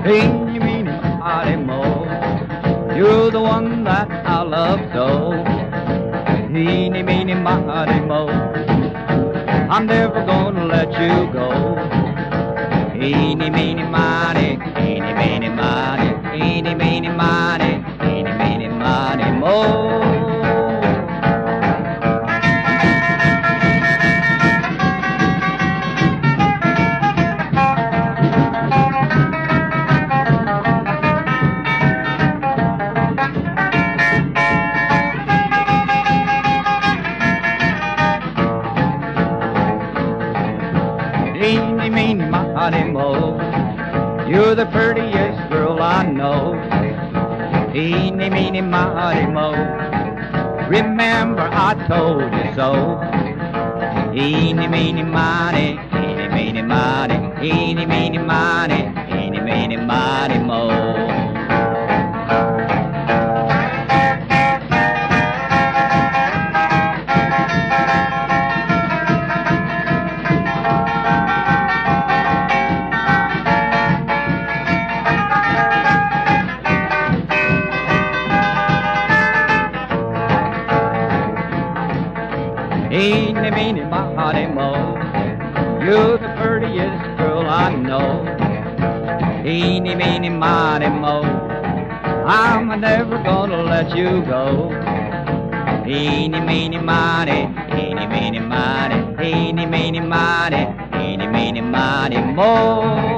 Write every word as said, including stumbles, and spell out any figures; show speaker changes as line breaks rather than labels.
Ennie Meenie Miney Mo, you're the one that I love so. Ennie Meenie Miney Mo, I'm never gonna let you go. Ennie Meenie Miney, Ennie Meenie Miney, Ennie Meenie Miney, Ennie Meenie Miney Mo. Ennie Meenie Miney Mo, you're the prettiest girl I know. Ennie Meenie Miney Mo, remember I told you so. Ennie Meenie Miney, Ennie Meenie Miney, Ennie Meenie Miney, Ennie Meenie Miney Mo. Ennie Meenie Miney Mo, you're the prettiest girl I know. Ennie Meenie Miney Mo, I'm never gonna let you go. Ennie Meenie Miney, Ennie Meenie Miney, Ennie Meenie Miney, Ennie Meenie Miney Mo.